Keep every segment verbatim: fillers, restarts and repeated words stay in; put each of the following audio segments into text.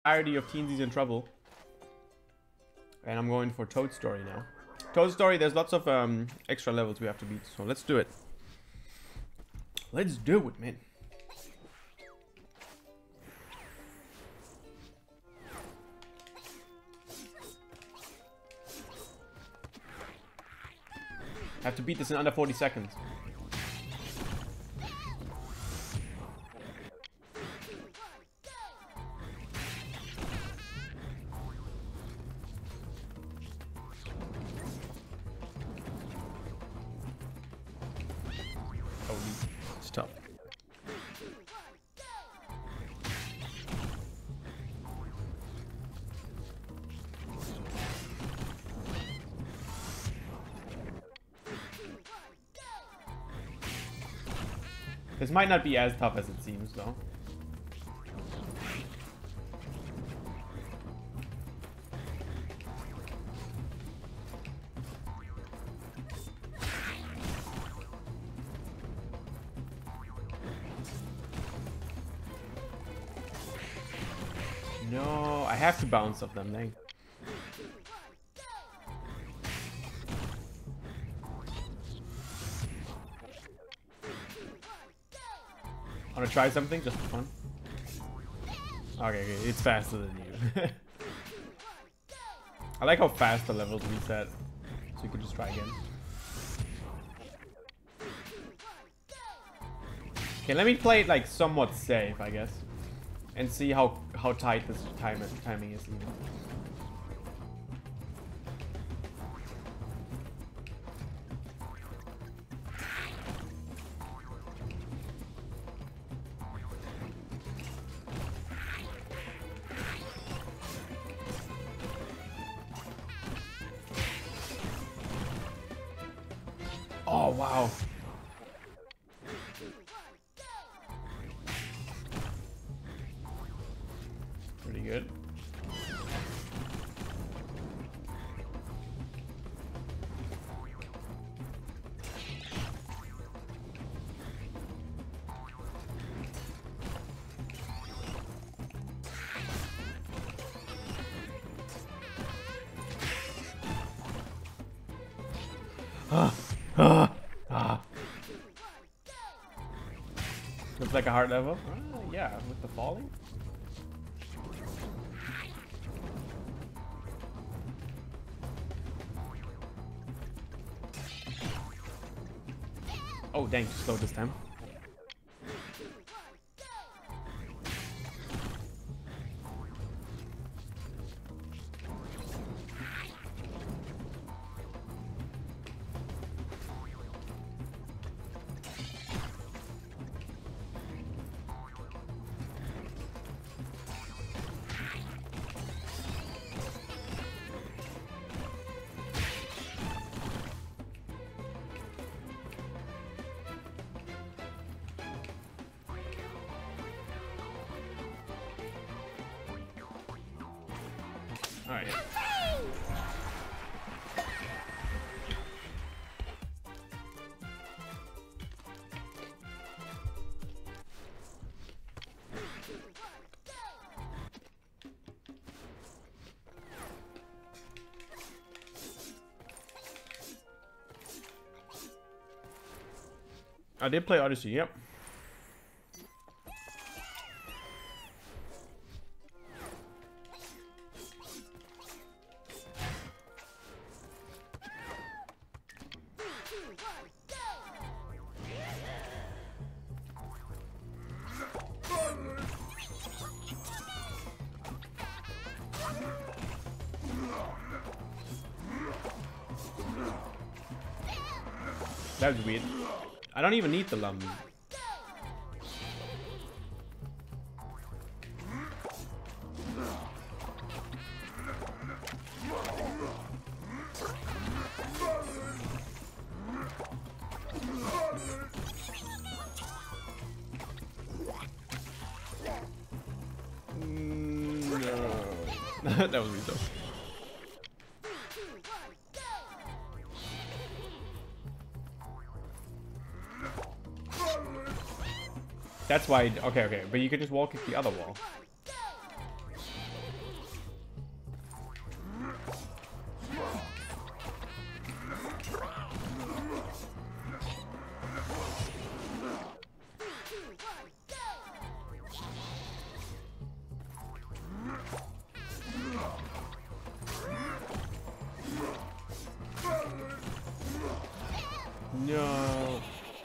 entirety of Teensy's in Trouble. And I'm going for Toad Story now. Toad Story, there's lots of um, extra levels we have to beat, so let's do it. Let's do it, man. I have to beat this in under forty seconds. Oh, it's tough. This might not be as tough as it seems, though. No, I have to bounce off them, dang. Wanna try something just for fun? Okay, okay, it's faster than you. I like how fast the levels reset, so you could just try again. Okay, let me play it like somewhat safe, I guess, and see how how tight this time timing is. Even. Oh, wow. Pretty good. Ah. Ah, ah. Looks like a hard level. Uh, yeah, with the falling. Oh, dang, slow this time. All right. I did play Odyssey, yep. That was weird. I don't even need the lump. Mm, no. That was weird though. That's why, okay, okay, but you could just walk at the other wall. No.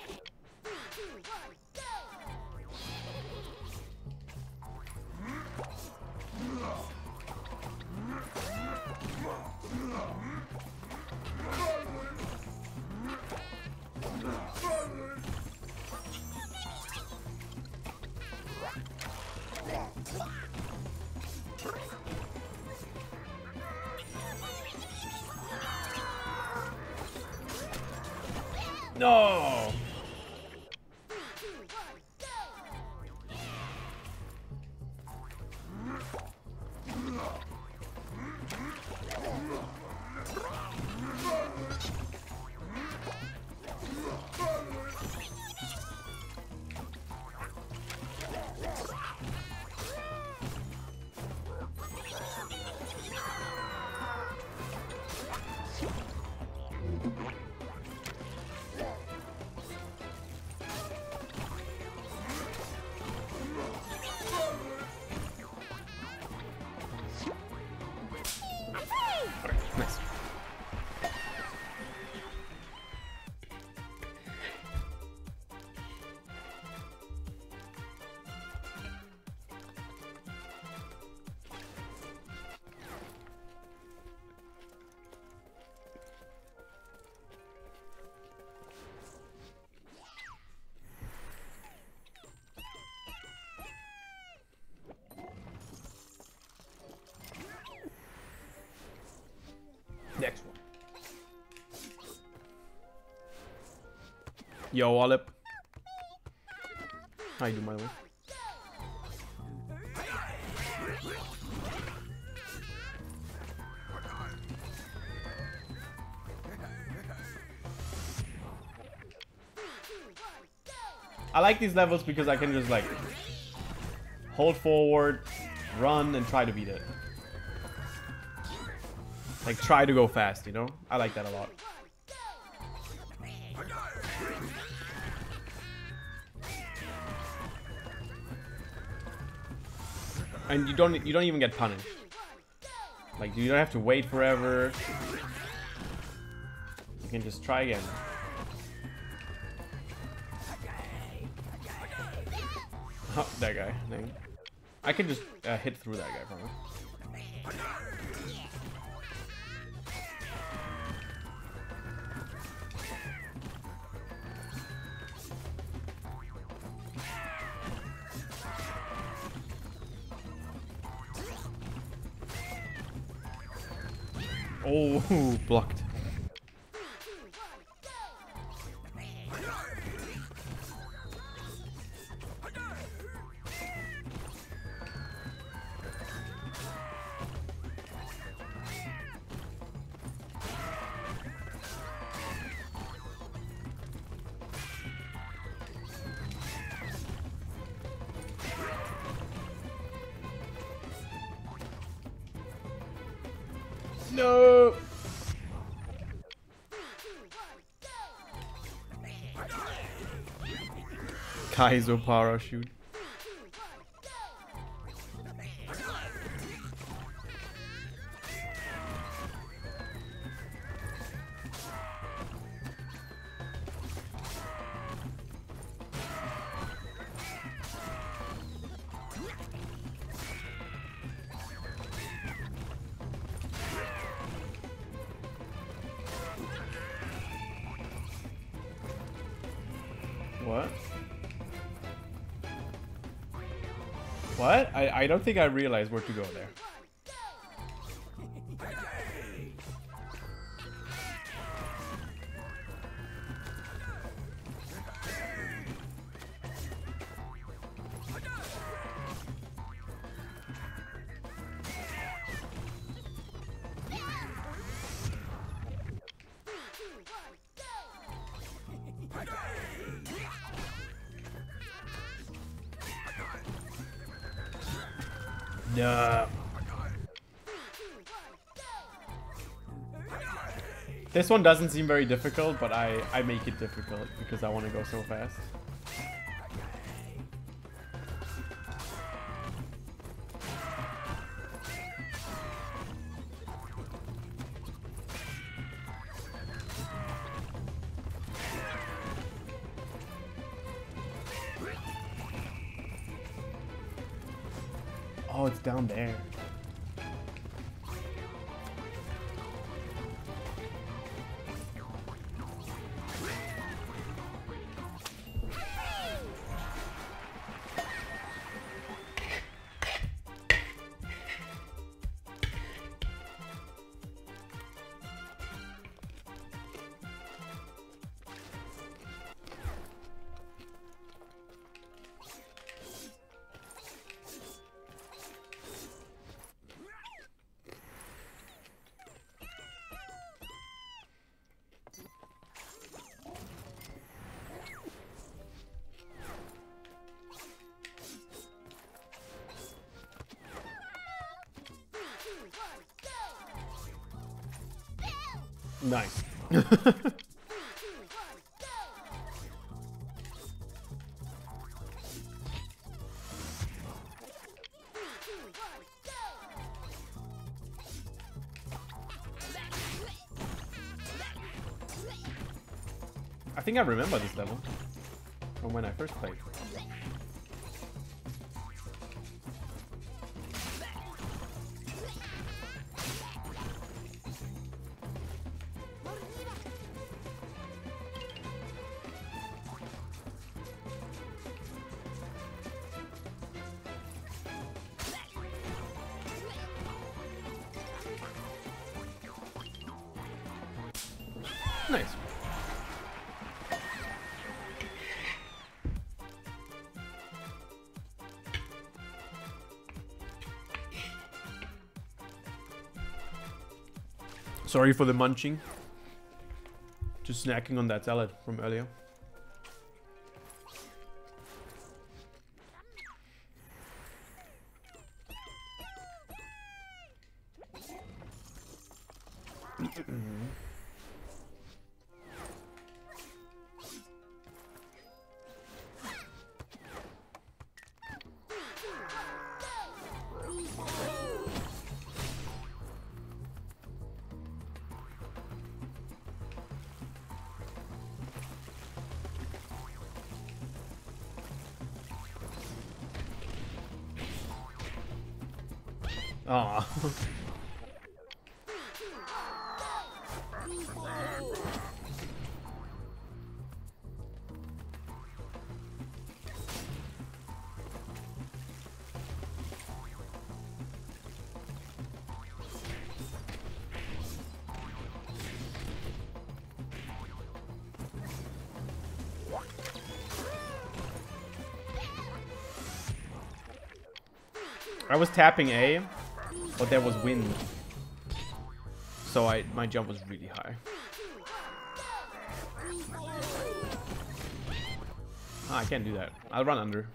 No. Nice. Next one. Yo, Wallop. How you doing, by the way? I like these levels because I can just like hold forward, run, and try to beat it. Like, try to go fast, you know? I like that a lot. And you don't you don't even get punished. Like, you don't have to wait forever. You can just try again. Oh, that guy. Dang. I can just uh, hit through that guy probably. Oh, blocked. No. Kaizo parachute. What? What? I, I don't think I realized where to go there. No. This one doesn't seem very difficult, but I, I make it difficult because I want to go so fast. Oh, it's down there. Nice. I think I remember this level from when I first played. Nice. Sorry for the munching. Just snacking on that salad from earlier. Aw. I was tapping A, but there was wind, so I my jump was really high. Ah, I can't do that. I'll run under.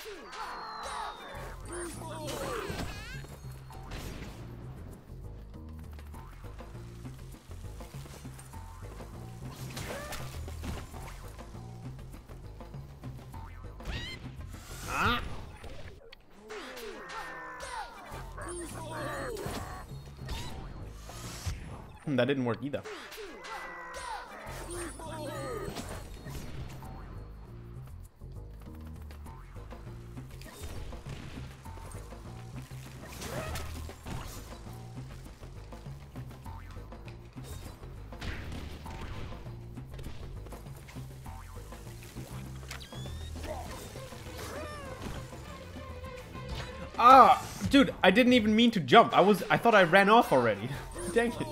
Ah! Hmm, that didn't work either. Ah, dude, I didn't even mean to jump. I was I thought I ran off already. Dang it.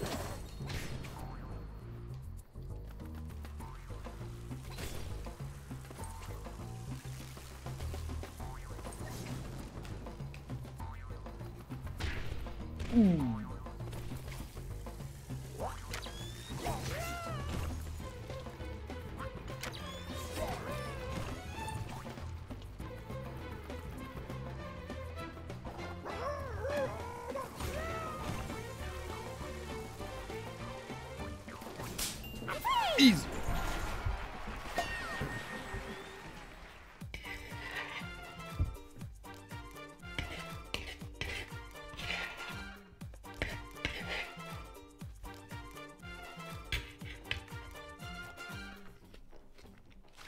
Ooh. Easy.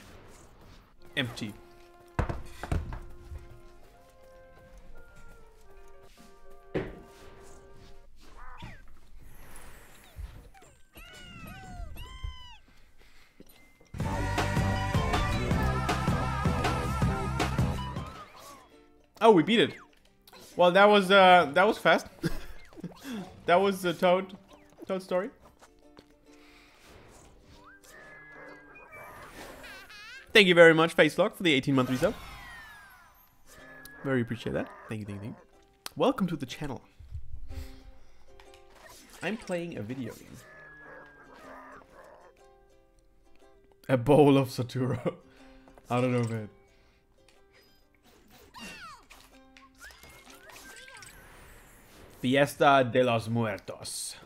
Empty. Oh, we beat it. Well, that was uh, that was fast. That was the Toad, Toad Story. Thank you very much, Facelock, for the eighteen month resub. Very appreciate that. Thank you, thank you, thank you. Welcome to the channel. I'm playing a video game. A bowl of Saturo. I don't know, man. Fiesta de los Muertos.